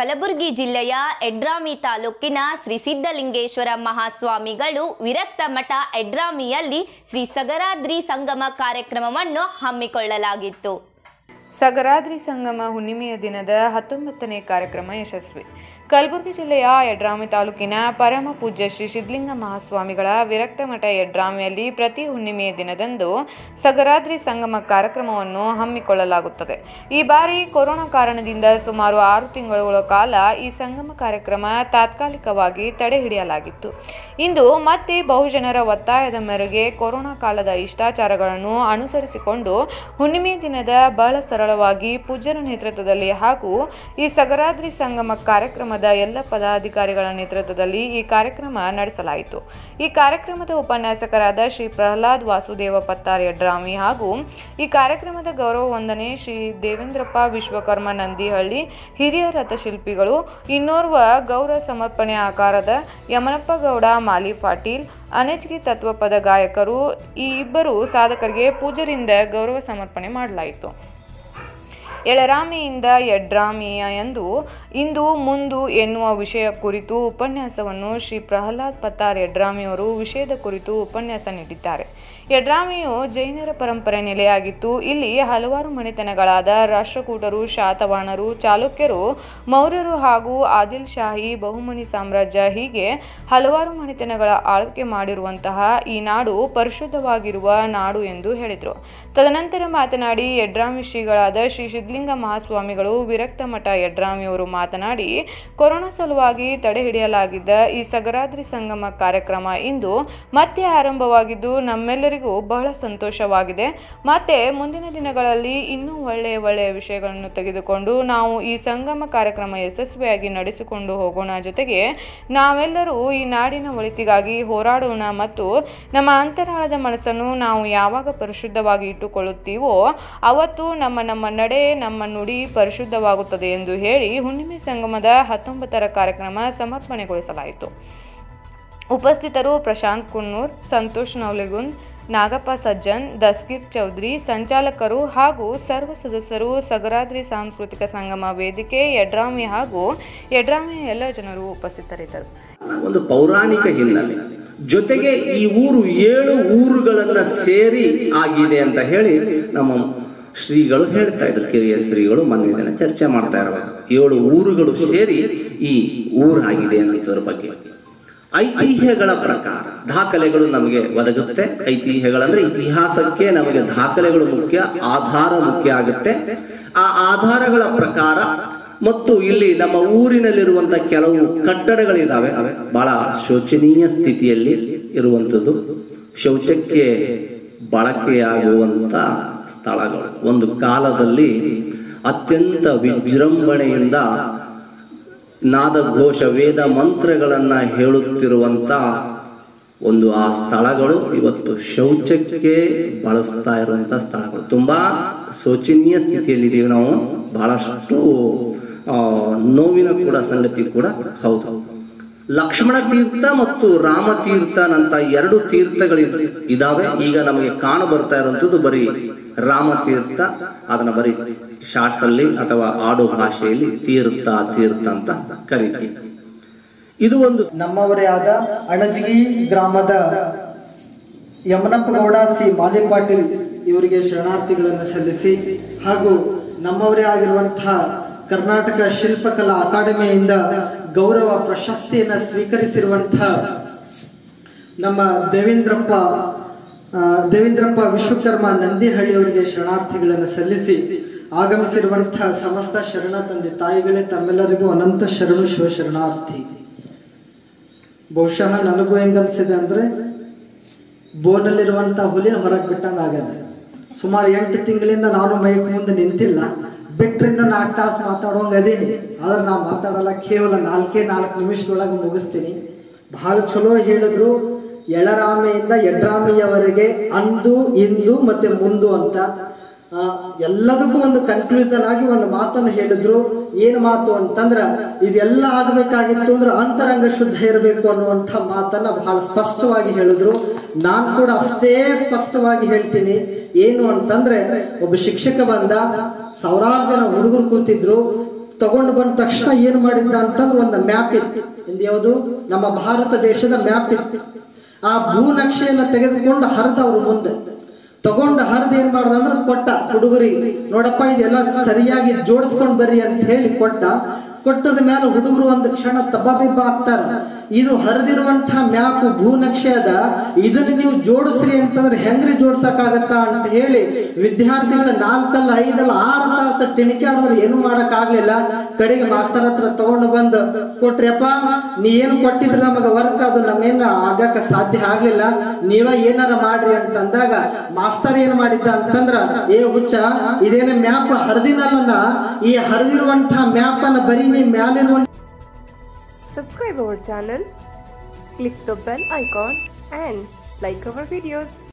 ಕಲಬುರಗಿ ಜಿಲ್ಲೆಯ ಯಡ್ರಾಮಿ ತಾಲೂಕಿನ ಶ್ರೀ ಸಿದ್ಧಲಿಂಗೇಶ್ವರ ಮಹಾಸ್ವಾಮಿಗಳು ವಿರಕ್ತ ಮಠ ಯಡ್ರಾಮಿಯಲ್ಲಿ ಶ್ರೀ ಸಗರಾದ್ರಿ ಸಂಗಮ ಕಾರ್ಯಕ್ರಮವನ್ನು ಹಮ್ಮಿಕೊಳ್ಳಲಾಗಿತ್ತು. ಸಗರಾದ್ರಿ ಸಂಗಮ ಹುಣ್ಣಿಮೆಯ ದಿನದ 19ನೇ ಕಾರ್ಯಕ್ರಮ ಯಶಸ್ವಿ. ಕಲಬುರಗಿ ಜಿಲ್ಲೆಯ ಯಡ್ರಾಮಿ ತಾಲೂಕಿನ ಪರಮ ಪೂಜ್ಯ ಶ್ರೀ ಸಿದ್ಧಲಿಂಗ ಮಹಾಸ್ವಾಮಿಗಳ ವಿರಕ್ತ ಮಠ ಯಡ್ರಾಮಿಯಲ್ಲಿ ಪ್ರತಿ ಹುಣ್ಣಿಮೆಯ ದಿನದಂದು ಸಗರಾದ್ರಿ ಸಂಗಮ ಕಾರ್ಯಕ್ರಮವನ್ನು ಹಮ್ಮಿಕೊಳ್ಳಲಾಗುತ್ತದೆ. ಈ ಬಾರಿ ಕೊರೋನಾ ಕಾರಣದಿಂದ ಸುಮಾರು 6 ತಿಂಗಳುಗಳ ಕಾಲ ಈ ಸಂಗಮ ಕಾರ್ಯಕ್ರಮ ತಾತ್ಕಾಲಿಕವಾಗಿ ತಡೆ ಹಿಡಿಯಲಾಗಿತ್ತು. ಇಂದು ಮತ್ತೆ ಬಹುಜನರ ಒತ್ತಾಯದ ಮೇರೆಗೆ ಕೊರೋನಾ ಕಾಲದ ಶಿಷ್ಟಾಚಾರಗಳನ್ನು ಅನುಸರಿಸಿಕೊಂಡು ಹುಣ್ಣಿಮೆ ದಿನದ ಬಹಳ ಸರಳವಾಗಿ ಪೂಜ್ಯರ ನೇತೃತ್ವದಲ್ಲಿ ಹಾಗೂ ಈ ಸಗರಾದ್ರಿ ಸಂಗಮ ಕಾರ್ಯಕ್ರಮದ ಎಲ್ಲ ಪದಾಧಿಕಾರಿಗಳ ನೇತೃತ್ವದಲ್ಲಿ ಈ ಕಾರ್ಯಕ್ರಮ ನಡೆಸಲಾಯಿತು. ಈ ಕಾರ್ಯಕ್ರಮದ ಉಪನ್ಯಾಸಕರಾದ ಶ್ರೀ ಪ್ರಹ್ಲಾದ್ ವಾಸುದೇವ ಪತ್ತಾರ್ ಯಡ್ರಾಮಿ ಹಾಗೂ ಈ ಕಾರ್ಯಕ್ರಮದ ಗೌರವ ವಂದನೆ ಶ್ರೀ ದೇವೇಂದ್ರಪ್ಪ ವಿಶ್ವಕರ್ಮ ನಂದಿಹಳ್ಳಿ ಹಿರಿಯ ರಥಶಿಲ್ಪಿಗಳು, ಇನ್ನೋರ್ವ ಗೌರವ ಸಮರ್ಪಣೆ ಆಕಾರದ ಯಮನಪ್ಪ ಗೌಡ ಮಾಲಿ ಪಾಟೀಲ್, ಅನೇಜ್ಗಿ ತತ್ವಪದ ಗಾಯಕರು ಈ ಇಬ್ಬರು ಸಾಧಕರಿಗೆ ಪೂಜ್ಯರಿಂದ ಗೌರವ ಸಮರ್ಪಣೆ ಮಾಡಲಾಯಿತು. ಎಳರಾಮಿಯಿಂದ ಯಡ್ರಾಮಿಯ ಎಂದು ಇಂದು ಮುಂದು ಎನ್ನುವ ವಿಷಯ ಕುರಿತು ಉಪನ್ಯಾಸವನ್ನು ಶ್ರೀ ಪ್ರಹ್ಲಾದ್ ಪತ್ತಾರ್ ಯಡ್ರಾಮಿಯವರು ವಿಷಯದ ಕುರಿತು ಉಪನ್ಯಾಸ ನೀಡಿದ್ದಾರೆ. ಯಡ್ರಾಮಿಯು ಜೈನರ ಪರಂಪರೆ ನೆಲೆಯಾಗಿತ್ತು. ಇಲ್ಲಿ ಹಲವಾರು ಮನೆತನಗಳಾದ ರಾಷ್ಟ್ರಕೂಟರು, ಶಾತವಾಹನರು, ಚಾಲುಕ್ಯರು, ಮೌರ್ಯರು ಹಾಗೂ ಆದಿಲ್ ಶಾಹಿ ಬಹುಮನಿ ಸಾಮ್ರಾಜ್ಯ ಹೀಗೆ ಹಲವಾರು ಮನೆತನಗಳ ಆಳ್ವಿಕೆ ಮಾಡಿರುವಂತಹ ಈ ನಾಡು ಪರಿಶುದ್ಧವಾಗಿರುವ ನಾಡು ಎಂದು ಹೇಳಿದರು. ತದನಂತರ ಮಾತನಾಡಿ ಯಡ್ರಾಮಿ ಶ್ರೀಗಳಾದ ಶ್ರೀ ಸಿದ್ಧಲಿಂಗ ಮಹಾಸ್ವಾಮಿಗಳು ವಿರಕ್ತ ಮಠ ಯಡ್ರಾಮಿಯವರು ಮಾತನಾಡಿ, ಕೊರೋನಾ ಸಲುವಾಗಿ ತಡೆ ಹಿಡಿಯಲಾಗಿದ್ದ ಈ ಸಗರಾದ್ರಿ ಸಂಗಮ ಕಾರ್ಯಕ್ರಮ ಇಂದು ಮತ್ತೆ ಆರಂಭವಾಗಿದ್ದು ನಮ್ಮೆಲ್ಲರಿಗೂ ಬಹಳ ಸಂತೋಷವಾಗಿದೆ. ಮತ್ತೆ ಮುಂದಿನ ದಿನಗಳಲ್ಲಿ ಇನ್ನೂ ಒಳ್ಳೆಯ ವಿಷಯಗಳನ್ನು ತೆಗೆದುಕೊಂಡು ನಾವು ಈ ಸಂಗಮ ಕಾರ್ಯಕ್ರಮ ಯಶಸ್ವಿಯಾಗಿ ನಡೆಸಿಕೊಂಡು ಹೋಗೋಣ. ಜೊತೆಗೆ ನಾವೆಲ್ಲರೂ ಈ ನಾಡಿನ ಒಳಿತಿಗಾಗಿ ಹೋರಾಡೋಣ ಮತ್ತು ನಮ್ಮ ಅಂತರಾಳದ ಮನಸ್ಸನ್ನು ನಾವು ಯಾವಾಗ ಪರಿಶುದ್ಧವಾಗಿ ಇಟ್ಟುಕೊಳ್ಳುತ್ತೀವೋ ಅವತ್ತು ನಮ್ಮ ನಡೆ, ನಮ್ಮ ನುಡಿ ಪರಿಶುದ್ಧವಾಗುತ್ತದೆ ಎಂದು ಹೇಳಿ ಹುಣ್ಣಿಮೆ ಸಂಗಮದ 19ರ ಕಾರ್ಯಕ್ರಮ ಸಮರ್ಪಣೆಗೊಳಿಸಲಾಯಿತು. ಉಪಸ್ಥಿತರು ಪ್ರಶಾಂತ್ ಕುನ್ನೂರ್, ಸಂತೋಷ್ ನವಲೆಗುಂದ್, ನಾಗಪ್ಪ ಸಜ್ಜನ್, ದಸ್ಗೀರ್ ಚೌಧರಿ, ಸಂಚಾಲಕರು ಹಾಗೂ ಸರ್ವ ಸದಸ್ಯರು, ಸಗರಾದ್ರಿ ಸಾಂಸ್ಕೃತಿಕ ಸಂಗಮ ವೇದಿಕೆ ಯಡ್ರಾಮಿ ಹಾಗೂ ಯಡ್ರಾಮಿಯ ಎಲ್ಲ ಜನರು ಉಪಸ್ಥಿತರಿದ್ದರು. ಒಂದು ಪೌರಾಣಿಕ ಹಿನ್ನೆಲೆ ಜೊತೆಗೆ ಈ ಊರು 7 ಊರುಗಳನ್ನ ಸೇರಿ ಆಗಿದೆ ಅಂತ ಹೇಳಿ ನಮ್ಮ ಶ್ರೀಗಳು ಹೇಳ್ತಾ ಇದ್ರು. ಕಿರಿಯ ಶ್ರೀಗಳು ಮೊನ್ನೆ ದಿನ ಚರ್ಚೆ ಮಾಡ್ತಾ ಇರುವಾಗ 7 ಊರುಗಳು ಸೇರಿ ಈ ಊರಾಗಿದೆ ಅನ್ನೋದ್ರ ಬಗ್ಗೆ ಐತಿಹ್ಯಗಳ ಪ್ರಕಾರ ದಾಖಲೆಗಳು ನಮಗೆ ಒದಗುತ್ತೆ. ಐತಿಹ್ಯಗಳಂದ್ರೆ ಇತಿಹಾಸಕ್ಕೆ ನಮಗೆ ದಾಖಲೆಗಳು ಮುಖ್ಯ, ಆಧಾರ ಮುಖ್ಯ ಆಗುತ್ತೆ. ಆ ಆಧಾರಗಳ ಪ್ರಕಾರ ಮತ್ತು ಇಲ್ಲಿ ನಮ್ಮ ಊರಿನಲ್ಲಿರುವಂತ ಕೆಲವು ಕಟ್ಟಡಗಳಿದಾವೆ, ಬಹಳ ಶೋಚನೀಯ ಸ್ಥಿತಿಯಲ್ಲಿ ಇರುವಂತದ್ದು, ಶೌಚಕ್ಕೆ ಬಳಕೆಯಾಗುವಂತ ಸ್ಥಳಗಳು. ಒಂದು ಕಾಲದಲ್ಲಿ ಅತ್ಯಂತ ವಿಜೃಂಭಣೆಯಿಂದ ನಾದಘೋಷ ವೇದ ಮಂತ್ರಗಳನ್ನ ಹೇಳುತ್ತಿರುವಂತ ಒಂದು ಆ ಸ್ಥಳಗಳು ಇವತ್ತು ಶೌಚಕ್ಕೆ ಬಳಸ್ತಾ ಇರುವಂತ ಸ್ಥಳಗಳು. ತುಂಬಾ ಶೋಚನೀಯ ಸ್ಥಿತಿಯಲ್ಲಿದ್ದೀವಿ ನಾವು. ಬಹಳಷ್ಟು ನೋವಿನ ಕೂಡ ಸಂಗತಿ ಕೂಡ ಹೌದು. ಲಕ್ಷ್ಮಣ ತೀರ್ಥ ಮತ್ತು ರಾಮತೀರ್ಥ ಅಂತ 2 ತೀರ್ಥಗಳು ಇದಾವೆ. ಈಗ ನಮಗೆ ಕಾಣ ಬರ್ತಾ ಇರುವಂತದ್ದು ಬರೀ ರಾಮತೀರ್ಥ. ಅದನ್ನ ಬರೀ ಶಾರ್ಟ್ ಅಲ್ಲಿ ಅಥವಾ ಆಡು ಭಾಷೆಯಲ್ಲಿ ತೀರ್ಥ ಅಂತ ಕರೀತೀವಿ. ಇದು ಒಂದು ನಮ್ಮವರೇ ಆದ ಅಣಜಗಿ ಗ್ರಾಮದ ಯಮನಪ್ಪ ಗೌಡ ಸಿ ಮಾಲಿ ಪಾಟೀಲ್ ಇವರಿಗೆ ಶರಣಾರ್ಥಿಗಳನ್ನು ಸಲ್ಲಿಸಿ ಹಾಗೂ ನಮ್ಮವರೇ ಆಗಿರುವಂತಹ ಕರ್ನಾಟಕ ಶಿಲ್ಪಕಲಾ ಅಕಾಡೆಮಿಯಿಂದ ಗೌರವ ಪ್ರಶಸ್ತಿಯನ್ನು ಸ್ವೀಕರಿಸಿರುವಂತಹ ನಮ್ಮ ದೇವೇಂದ್ರಪ್ಪ ವಿಶ್ವಕರ್ಮ ನಂದಿಹಳ್ಳಿ ಅವರಿಗೆ ಶರಣಾರ್ಥಿಗಳನ್ನು ಸಲ್ಲಿಸಿ ಆಗಮಿಸಿರುವಂತಹ ಸಮಸ್ತ ಶರಣ ತಂದೆ ತಾಯಿಗಳೇ ತಮ್ಮೆಲ್ಲರಿಗೂ ಅನಂತ ಶರಣು ಶಿವ ಶರಣಾರ್ಥಿ. ಬಹುಶಃ ನನಗೂ ಹೆಂಗನ್ಸಿದೆ ಅಂದ್ರೆ ಬೋನಲ್ಲಿರುವಂತಹ ಹುಲಿನ ಹೊರಗೆ ಬಿಟ್ಟಂಗ ಆಗ್ಯದ. ಸುಮಾರು 8 ತಿಂಗಳಿಂದ ನಾನು ಮೈಕ್ ಮುಂದೆ ನಿಂತಿಲ್ಲ, ಬಿಟ್ರೆ ಇನ್ನು 4 ತಾಸು ಮಾತಾಡೋಂಗ ಅದೇನಿ. ಆದ್ರೆ ನಾ ಮಾತಾಡಲ್ಲ, ಕೇವಲ 4 ನಿಮಿಷದೊಳಗೆ ಮುಗಿಸ್ತೀನಿ. ಬಹಳ ಚಲೋ ಹೇಳಿದ್ರು. ಎಳರಾಮೆಯಿಂದ ಯಡ್ರಾಮಿಯವರೆಗೆ ಅಂದು, ಇಂದು ಮತ್ತೆ ಮುಂದು ಅಂತ ಎಲ್ಲದಕ್ಕೂ ಒಂದು ಕನ್ಕ್ಲೂಷನ್ ಆಗಿ ಒಂದು ಮಾತನ್ನು ಹೇಳಿದ್ರು. ಏನ್ ಮಾತು ಅಂತಂದ್ರ, ಇದೆಲ್ಲ ಆಗ್ಬೇಕಾಗಿತ್ತು ಅಂದ್ರೆ ಅಂತರಂಗ ಶುದ್ಧ ಇರಬೇಕು ಅನ್ನುವಂಥ ಮಾತನ್ನ ಬಹಳ ಸ್ಪಷ್ಟವಾಗಿ ಹೇಳಿದ್ರು. ನಾನ್ ಕೂಡ ಅಷ್ಟೇ ಸ್ಪಷ್ಟವಾಗಿ ಹೇಳ್ತೀನಿ. ಏನು ಅಂತಂದ್ರೆ, ಒಬ್ಬ ಶಿಕ್ಷಕ ಬಂದ, 1000 ಜನ ಹುಡುಗರು ಕೂತಿದ್ರು, ತಗೊಂಡು ಬಂದ ತಕ್ಷಣ ಏನ್ ಮಾಡಿದ್ದ ಅಂತಂದ್ರೆ ಒಂದು ಮ್ಯಾಪ್ ಇತ್ತು. ಯಾವುದು ನಮ್ಮ ಭಾರತ ದೇಶದ ಮ್ಯಾಪ್ ಇತ್ತು. ಆ ಭೂನಕ್ಷೆಯನ್ನ ತೆಗೆದುಕೊಂಡು ಹರಿದ ಅವ್ರು ಮುಂದೆ ತಗೊಂಡು ಹರಿದು ಏನ್ ಮಾಡ್ದ ಅಂದ್ರೆ ಕೊಟ್ಟ ಹುಡುಗರಿಗೆ, ನೋಡಪ್ಪ ಇದೆಲ್ಲ ಸರಿಯಾಗಿ ಜೋಡಿಸ್ಕೊಂಡ್ ಬರ್ರಿ ಅಂತ ಹೇಳಿ ಕೊಟ್ಟದ ಮೇಲೆ ಹುಡುಗರು ಒಂದು ಕ್ಷಣ ತಬ್ಬಬಿಬ್ಬ ಆಗ್ತಾರ. ಇದು ಹರಿದಿರುವಂತಹ ಮ್ಯಾಪ್ ಭೂನಕ್ಷೆ ಅದ, ಇದನ್ನ ನೀವು ಜೋಡಿಸ್ರಿ ಅಂತಂದ್ರೆ ಹೆಂಗ್ರಿ ಜೋಡ್ಸಕ್ಕಾಗತ್ತಾ ಅಂತ ಹೇಳಿ ವಿದ್ಯಾರ್ಥಿಗಳು 4 ಅಲ್ಲ 5 ಅಲ್ಲ 6 ತಾಸು ತಿಣಿಕಾಡಿದ್ರು ಏನು ಮಾಡಕ್ ಆಗ್ಲಿಲ್ಲ. ಕಡೆಗೆ ಮಾಸ್ತರ್ ಹತ್ರ ತಗೊಂಡು ಬಂದು ಕೊಟ್ರಿಯಪ್ಪ, ನೀ ಏನು ಕೊಟ್ಟಿದ್ರು ನಮಗ ವರ್ಕ್ ಅದು ನಮ್ಮೇನ ಆಗಕ್ಕ ಸಾಧ್ಯ ಆಗ್ಲಿಲ್ಲ, ನೀವ ಏನಾರ ಮಾಡ್ರಿ ಅಂತಂದಾಗ ಮಾಸ್ತರ್ ಏನ್ ಮಾಡಿದ್ದ ಅಂತಂದ್ರ, ಏ ಹುಚ್ಚ ಇದೇನ ಮ್ಯಾಪ್ ಹರಿದಿನಲ್ಲ, ಈ ಹರಿದಿರುವಂತಹ ಮ್ಯಾಪ್ ಅನ್ನ ಬರೀ ನೀ ಮ್ಯಾಲಿರುವಂತ. Subscribe our channel, click the bell icon and like our videos.